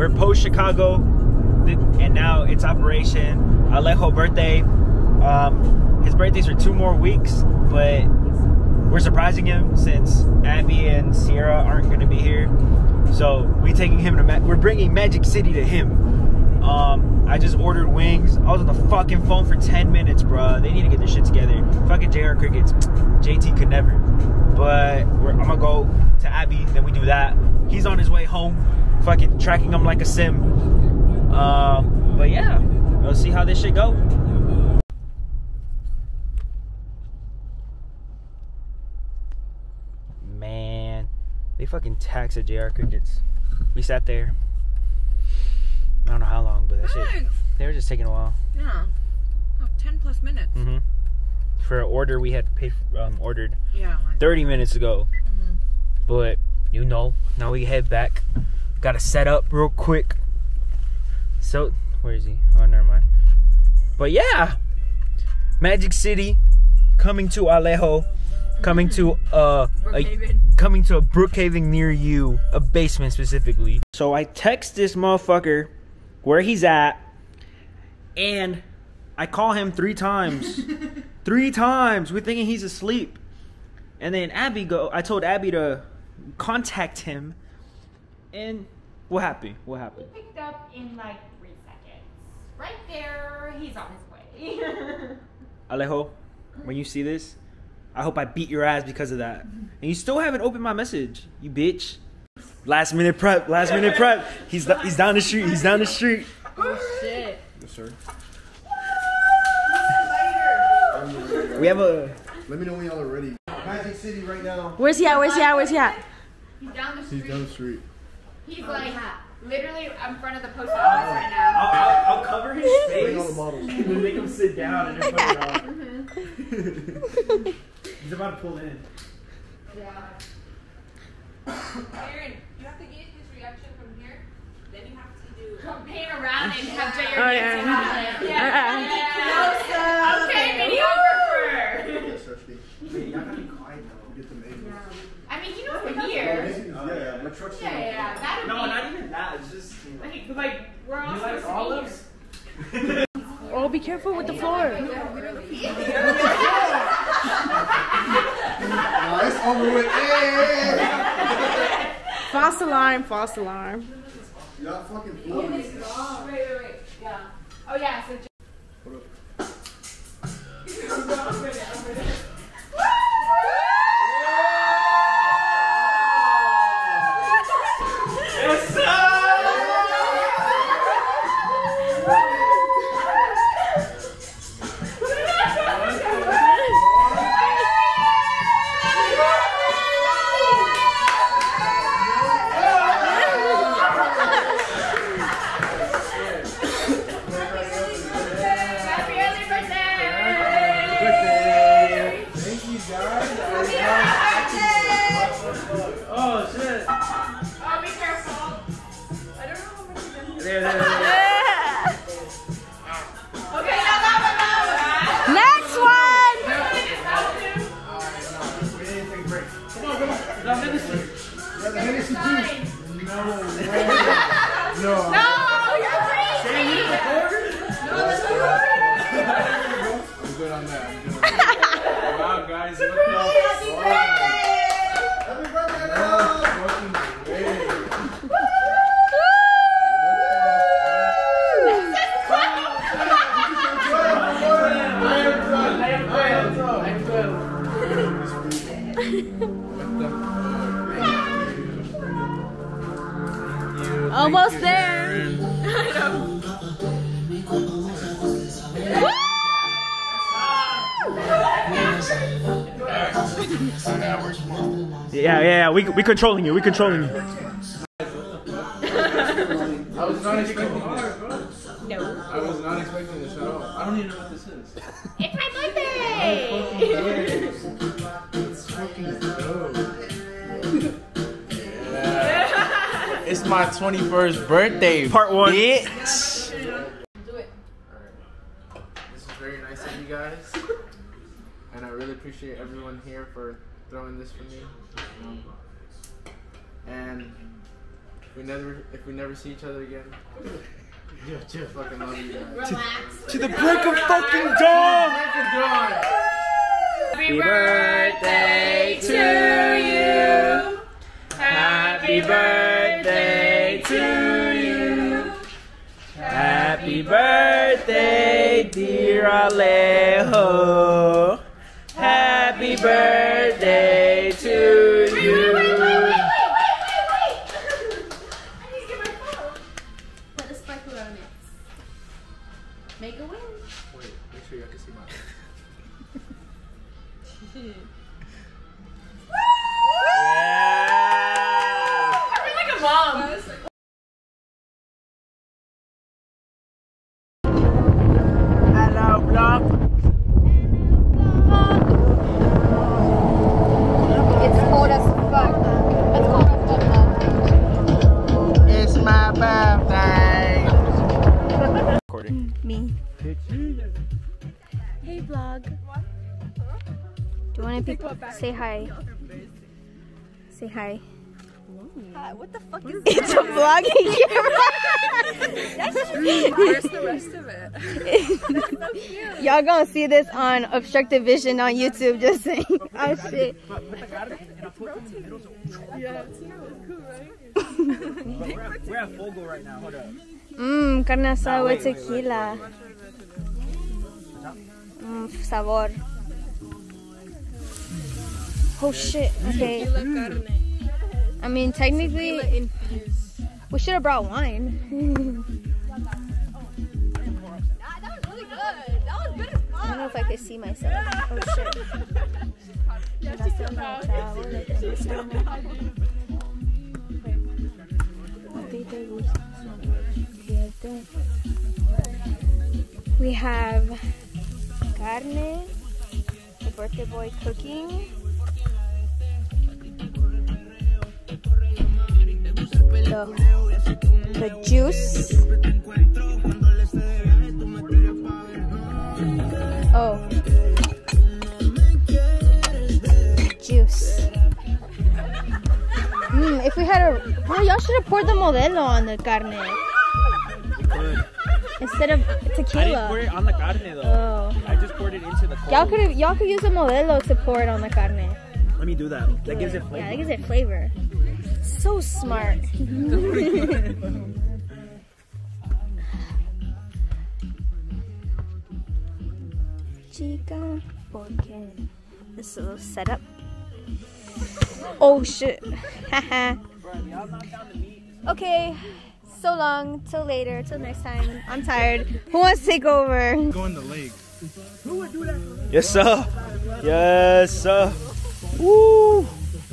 we're post Chicago, and now it's Operation Alejo birthday. His birthdays are 2 more weeks, but we're surprising him since Abby and Sierra aren't going to be here. So we're bringing Magic City to him. I just ordered wings. I was on the fucking phone for 10 minutes, bro. They need to get their shit together. Fucking JR Crickets. JT could never. But I'm gonna go to Abby, then we do that. He's on his way home, fucking tracking him like a sim. But yeah, we'll see how this shit go. Man, they fucking taxed the JR Crickets. We sat there. I don't know how long, but that shit. They were just taking a while. Yeah. Oh, 10+ minutes. Mm-hmm. For an order we had paid ordered. Yeah. Like 30 minutes ago. Mm-hmm. But you know, now we head back. Gotta set up real quick. So where is he? Oh, never mind. But yeah, Magic City coming to Alejo, coming to coming to a Brookhaven near you, a basement specifically. So I text this motherfucker where he's at, and I call him 3 times. 3 times. We're thinking he's asleep. And then I told Abby to contact him. And what happened? What happened? He picked up in like 3 seconds. Right there, he's on his way. Alejo, when you see this, I hope I beat your ass because of that. And you still haven't opened my message, you bitch. Last minute prep. He's down the street. He's down the street. Oh shit. Yes, sir. We have a. Let me know when y'all are ready. Magic City right now. Where's he at? Where's he at? Where's he at? He's down the street. He's down the street. He's like literally in front of the post office right now. I'll cover his face. Bring all the models. And then make him sit down and then put it on. He's about to pull in. Yeah. Aaron, you have to get his reaction from here. Then you have to do. Come pan around and have JR Oh, dancing yeah. on it. Yeah. Close up. Okay, videographer. Yes, sir, Steve. Hey, y'all gotta be quiet though. Get the neighbors. I mean, he knows we're here. Yeah, my truck's Yeah. That'd No, be not even that. It's just. like we're all You like supposed to olives? be here. Oh, be careful with the floor. Nah, it's over with. Hey! False alarm. False alarm. Y'all fucking floor. Wait. Yeah. Oh yeah. So. Next one. No, you're crazy. I'm good on that. Wow, guys. Happy birthday. Happy birthday. Almost there. Yeah. We controlling you. We controlling you. I was not expecting this. No. I was not expecting this at all. I don't even know what this is. It's my birthday. It's fucking dope. It's my 21st birthday. Part 1. Bitch. Do it. This is very nice of you guys. And I really appreciate everyone here for throwing this for me. And if we never see each other again. I fucking love you guys. To the break of fucking dawn! Happy birthday to you. Happy birthday to you. Happy birthday, dear Alejo. Happy birthday to you. Wait. I need to get my phone. Put a sparkler on it. Make a wish. Wait, make sure you can see my. I feel like a mom. Hello, vlog. It's cold as fuck. It's cold as fuck. It's my birthday. Recording. Me. Hey vlog. Do you want to say hi? Say hi. What the fuck is It's a vlogging camera. Where's the rest of it? That's so cute. Y'all gonna see this on Obstructive Vision on YouTube. Just saying. Oh shit. Yeah, it's cool, right? We're at Fogo right now. Hold up. Carne asada with tequila. Sabor. Oh shit. Okay. I mean, technically, we should have brought wine. That was really good. That was good as fuck. I don't know if I could see myself. Oh shit. We have carne, the birthday boy cooking. The juice. Oh. Juice. If we had a... Oh, y'all should have poured the Modelo on the carne. Instead of tequila. I didn't pour it on the carne though. Oh. I just poured it into the cold. Y'all could use a Modelo to pour it on the carne. Let me do that. That gives it flavor. Yeah, that gives it flavor. So smart. Chica, porque this is a little setup. Oh shit. Okay, so long. Till later. Till next time. I'm tired. Who wants to take over? Go in the lake. Yes, sir. Yes, sir. Woo.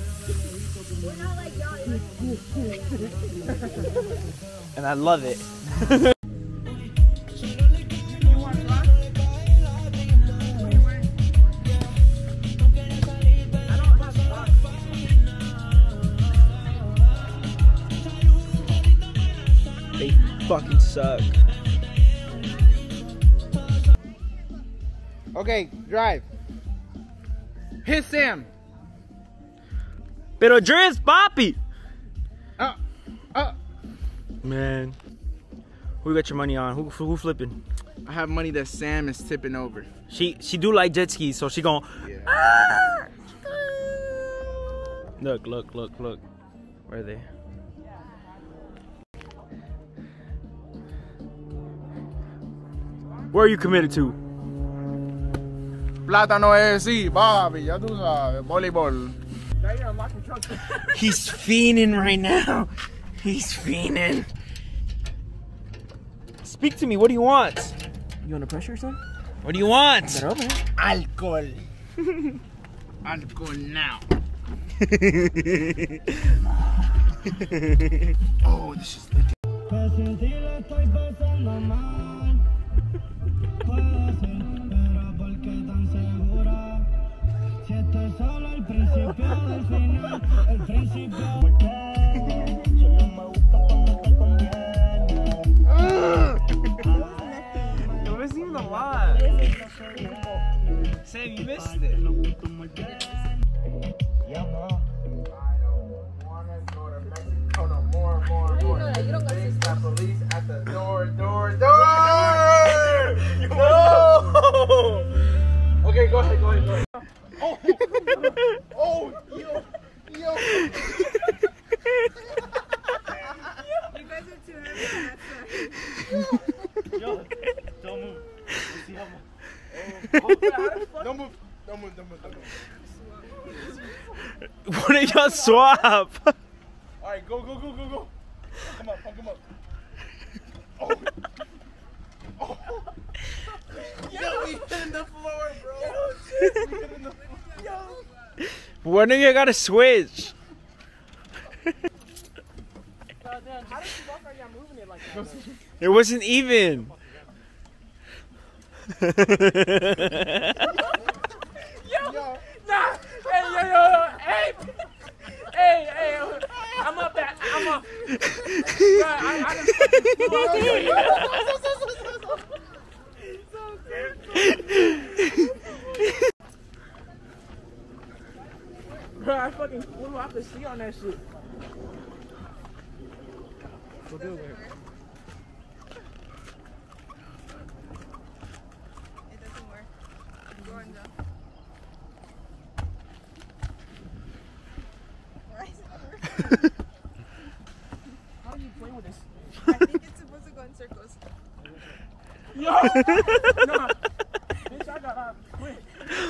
And I love it. They fucking suck. Okay, drive. Hit Sam. Pero Driz, papi. Man, who you got your money on? Who flipping? I have money that Sam is tipping over. She do like jet skis, so she gon' Yeah. Look. Where are they? Where are you committed to? Plátano es sí, papi, ya tú sabes, voleibol. He's fiending right now. He's fiending. Speak to me. What do you want? You under pressure, son? What do you want? Alcohol. Alcohol now. Oh, this is It wasn't even a lot. Sam, you missed it. I don't want to go to Mexico no more. What did y'all swap? Alright, go. Come up. Oh. Oh. Yo, we hitting the floor, bro. We hitting the floor. When do you gotta switch? Goddamn, how did you walk around y'all moving it like that? It wasn't even. Yo. Nah. Hey. Hey. I'm up. Bro, I fucking flew off the sea on that shit. We'll do it. It doesn't work. Go on, go. Why is it not working? How are you playing with this? I think it's supposed to go in circles. Yo! Nah. Bitch, I got out quick.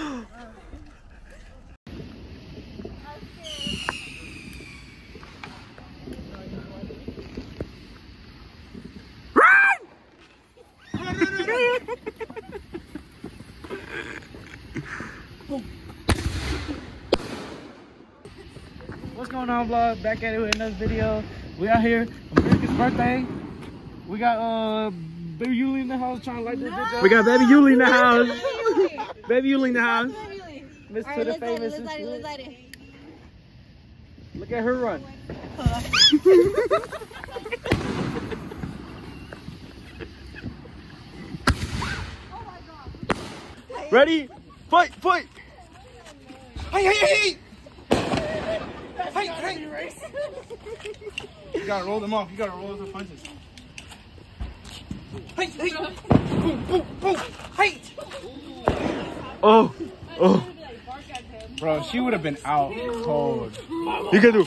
What's going on, vlog? Back at it with another video. We out here on America's birthday. We got Baby Yuli in the house trying to light this bitch up. We got Baby Yuli in the house. Baby Yuli in the house. Miss All right, Twitter let's famous. light it. Look at her run. Ready? Fight! Hey! Hey! You gotta roll them off. You gotta roll the punches. Hey! Boom! Hey! Oh. Bro, she would have been out cold. You can do